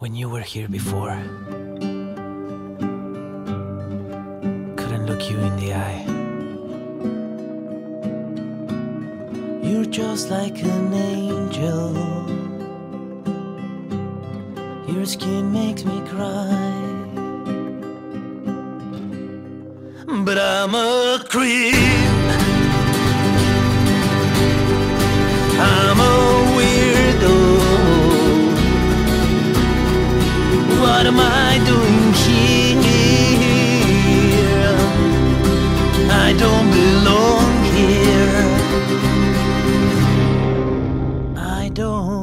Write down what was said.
When you were here before, couldn't look you in the eye. You're just like an angel. Your skin makes me cry. But I'm a creep, I'm a weirdo. What am I doing here? I don't belong here. I don't